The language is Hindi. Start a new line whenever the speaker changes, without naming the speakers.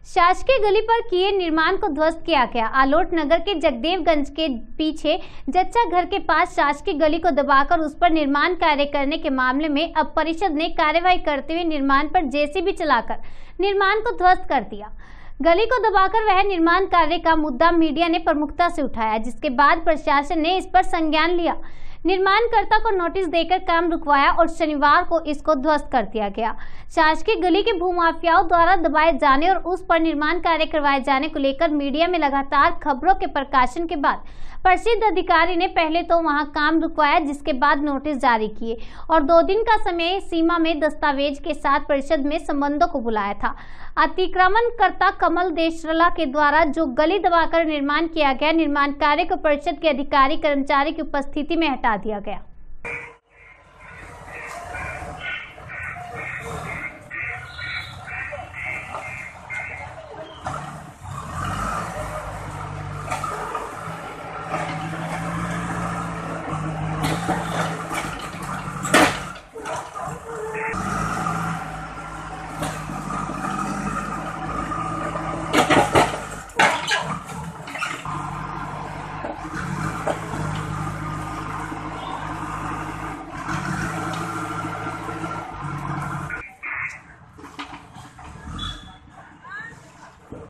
शासकीय गली पर किए निर्माण को ध्वस्त किया गया। आलोट नगर के जगदेवगंज के पीछे जच्चा घर के पास शासकीय गली को दबाकर उस पर निर्माण कार्य करने के मामले में अब परिषद ने कार्रवाई करते हुए निर्माण पर जेसीबी चलाकर निर्माण को ध्वस्त कर दिया। गली को दबाकर वह निर्माण कार्य का मुद्दा मीडिया ने प्रमुखता से उठाया, जिसके बाद प्रशासन ने इस पर संज्ञान लिया, निर्माणकर्ता को नोटिस देकर काम रुकवाया और शनिवार को इसको ध्वस्त कर दिया गया। शासकीय गली के भूमाफियाओं द्वारा दबाए जाने और उस पर निर्माण कार्य करवाए जाने को लेकर मीडिया में लगातार खबरों के प्रकाशन के बाद प्रसिद्ध अधिकारी ने पहले तो वहां काम रुकवाया, जिसके बाद नोटिस जारी किए और 2 दिन का समय सीमा में दस्तावेज के साथ परिषद में संबंधों को बुलाया था। अतिक्रमणकर्ता कमल देशरला के द्वारा जो गली दबाकर निर्माण किया गया, निर्माण कार्य को परिषद के अधिकारी कर्मचारी की उपस्थिति में हटा दिया गया।